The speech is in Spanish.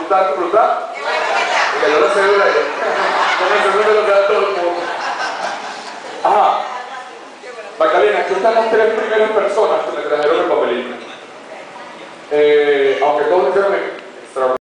voluntad, tu voluntad. Que yo lo aseguro yo. Yo me aseguro de lo que da todo el mundo. Ajá. Magdalena, aquí están las tres primeras personas.